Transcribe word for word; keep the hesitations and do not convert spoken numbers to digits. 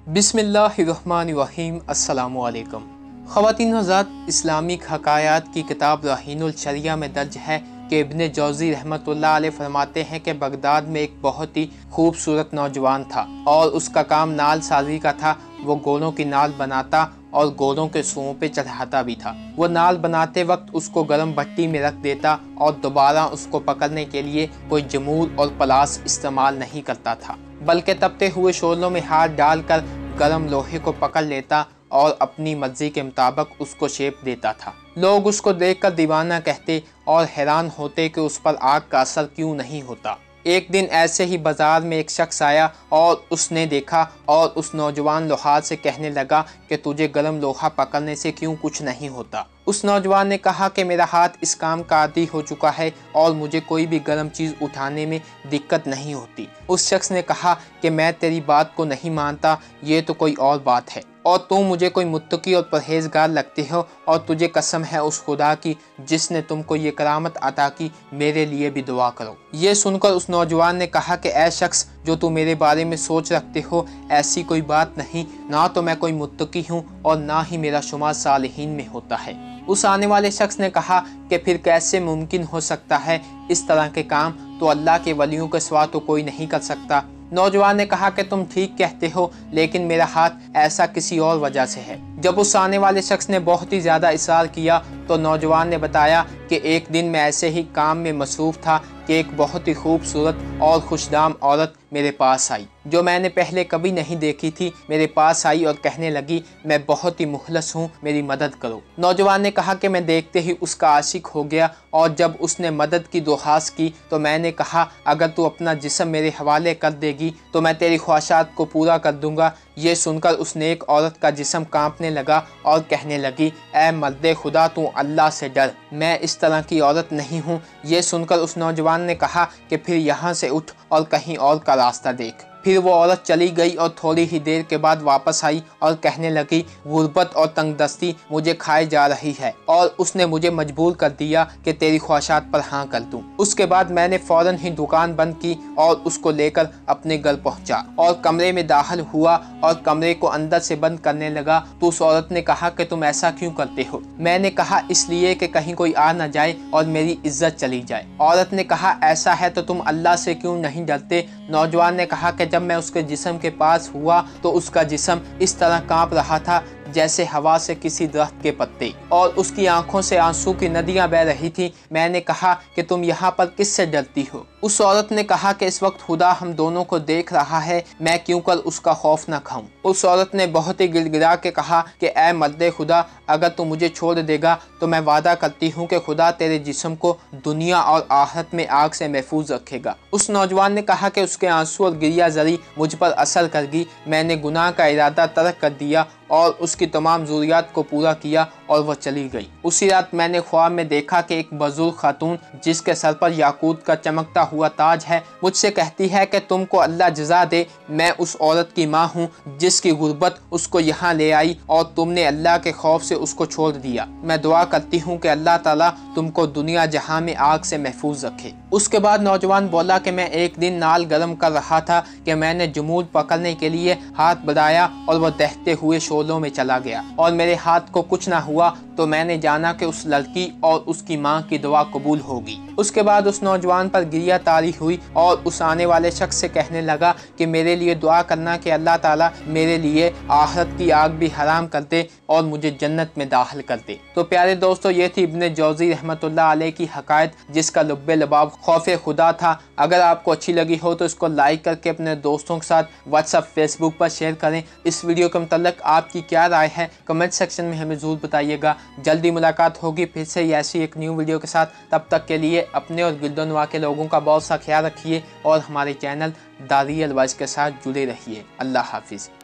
बिस्मिल्लाहिर्रहमानिर्रहीम। अस्सलाम वालेकुम। ख़वातीन हज़रात, इस्लामिक हकायात की किताब रहीनुल शरिया में दर्ज है कि इब्न जौज़ी रहमतुल्लाह अलैह फरमाते हैं कि बगदाद में एक बहुत ही खूबसूरत नौजवान था और उसका काम नाल साजी का था। वो घोड़ों की नाल बनाता और घोड़ों के सूओं पे चढ़ाता भी था। वो नाल बनाते वक्त उसको गर्म भट्टी में रख देता और दोबारा उसको पकड़ने के लिए कोई जमूर और पलास इस्तेमाल नहीं करता था, बल्कि तपते हुए शोलों में हाथ डालकर गर्म लोहे को पकड़ लेता और अपनी मर्जी के मुताबिक उसको शेप देता था। लोग उसको देखकर दीवाना कहते और हैरान होते कि उस पर आग का असर क्यों नहीं होता। एक दिन ऐसे ही बाजार में एक शख्स आया और उसने देखा और उस नौजवान लोहार से कहने लगा कि तुझे गर्म लोहा पकड़ने से क्यों कुछ नहीं होता। उस नौजवान ने कहा कि मेरा हाथ इस काम का आदी हो चुका है और मुझे कोई भी गर्म चीज़ उठाने में दिक्कत नहीं होती। उस शख्स ने कहा कि मैं तेरी बात को नहीं मानता, ये तो कोई और बात है और तुम मुझे कोई मुत्तकी और परहेजगार लगते हो और तुझे कसम है उस खुदा की जिसने तुमको ये करामत अता की, मेरे लिए भी दुआ करो। ये सुनकर उस नौजवान ने कहा कि ऐ शख्स, जो तू मेरे बारे में सोच रखते हो ऐसी कोई बात नहीं, ना तो मैं कोई मुत्तकी हूँ और ना ही मेरा शुमार सालिहीन में होता है। उस आने वाले शख्स ने कहा कि फिर कैसे मुमकिन हो सकता है इस तरह के काम, तो अल्लाह के वलियों के सिवा तो कोई नहीं कर सकता। नौजवान ने कहा कि तुम ठीक कहते हो, लेकिन मेरा हाथ ऐसा किसी और वजह से है। जब उस आने वाले शख्स ने बहुत ही ज़्यादा इसार किया तो नौजवान ने बताया कि एक दिन मैं ऐसे ही काम में मसरूफ़ था कि एक बहुत ही खूबसूरत और खुशदाम औरत मेरे पास आई, जो मैंने पहले कभी नहीं देखी थी। मेरे पास आई और कहने लगी, मैं बहुत ही मुखलस हूँ, मेरी मदद करो। नौजवान ने कहा कि मैं देखते ही उसका आशिक हो गया और जब उसने मदद की दरख्वास्त की तो मैंने कहा, अगर तू अपना जिस्म मेरे हवाले कर देगी तो मैं तेरी ख्वाहिशात को पूरा कर दूंगा। ये सुनकर उसने एक औरत का जिस्म कांपने लगा और कहने लगी, ऐ मर्दे खुदा, तू अल्लाह से डर, मैं इस तरह की औरत नहीं हूँ। ये सुनकर उस नौजवान ने कहा कि फिर यहाँ से उठ और कहीं और का रास्ता देख। फिर वो औरत चली गई और थोड़ी ही देर के बाद वापस आई और कहने लगी, गुर्बत और तंगदस्ती मुझे खाए जा रही है और उसने मुझे मजबूर कर दिया कि तेरी ख्वाहिशात पर हाँ कर दूं। उसके बाद मैंने फौरन ही दुकान बंद की और उसको लेकर अपने घर पहुंचा और कमरे में दाखिल हुआ और कमरे को अंदर से बंद करने लगा। तो उस औरत ने कहा कि तुम ऐसा क्यों करते हो? मैंने कहा, इसलिए कि कहीं कोई आ न जाए और मेरी इज्जत चली जाए। औरत ने कहा, ऐसा है तो तुम अल्लाह से क्यों नहीं डरते? नौजवान ने कहा कि जब मैं उसके जिस्म के पास हुआ तो उसका जिस्म इस तरह कांप रहा था जैसे हवा से किसी दरख्त के पत्ते, और उसकी आंखों से आंसू की नदियां बह रही थी। मैंने कहा कि तुम यहाँ पर किससे डरती हो? उस औरत ने कहा कि इस वक्त खुदा हम दोनों को देख रहा है, मैं क्यों कर उसका खौफ न खाऊं। उस औरत ने बहुत ही गिड़गिड़ा के कहा कि ऐ मर्दे खुदा, अगर तू मुझे छोड़ देगा तो मैं वादा करती हूँ कि खुदा तेरे जिस्म को दुनिया और आखिरत में आग से महफूज रखेगा। उस नौजवान ने कहा कि उसके आंसू और गिरिया जरी मुझ पर असर कर गई। मैंने गुनाह का इरादा तर्क कर दिया और उसकी तमाम ज़रूरियात को पूरा किया और वह चली गई। उसी रात मैंने ख्वाब में देखा कि एक बुजुर्ग खातून जिसके सर पर याकूत का चमकता हुआ ताज है मुझसे कहती है कि तुमको अल्लाह जज़ा दे, मैं उस औरत की माँ हूँ जिसकी गुर्बत उसको यहाँ ले आई और तुमने अल्लाह के खौफ से उसको छोड़ दिया। मैं दुआ करती हूँ कि अल्लाह ताला तुमको दुनिया जहाँ में आग से महफूज रखे। उसके बाद नौजवान बोला कि मैं एक दिन नाल गर्म कर रहा था कि मैंने जमूद पकड़ने के लिए हाथ बढ़ाया और वह दहते हुए शोलों में चला गया और मेरे हाथ को कुछ ना हुआ, तो मैंने जाना कि उस लड़की और उसकी माँ की दुआ कबूल होगी। उसके बाद उस नौजवान पर गिरिया तारी हुई और उस आने वाले शख्स से कहने लगा कि मेरे लिए दुआ करना कि अल्लाह ताला मेरे लिए आखिरत की आग भी हराम कर दे और मुझे जन्नत में दाखिल कर दे। तो प्यारे दोस्तों, ये थी इब्न जौज़ी रहमतुल्लाह अलैह की हकायत जिसका लुब्बे लबाब खौफ खुदा था। अगर आपको अच्छी लगी हो तो इसको लाइक करके अपने दोस्तों के साथ व्हाट्सएप फेसबुक पर शेयर करें। इस वीडियो के मतलब आपकी क्या राय है कमेंट सेक्शन में हमें ज़रूर बताइएगा। जल्दी मुलाकात होगी फिर से ऐसी एक न्यू वीडियो के साथ। तब तक के लिए अपने और गिल्दोनवा के लोगों का बहुत सा ख्याल रखिए और हमारे चैनल दारियल वाइज के साथ जुड़े रहिए। अल्लाह हाफिज़।